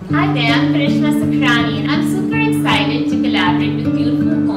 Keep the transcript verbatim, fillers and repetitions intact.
Hi there, I'm Karishma Sakhrani and I'm super excited to collaborate with beautiful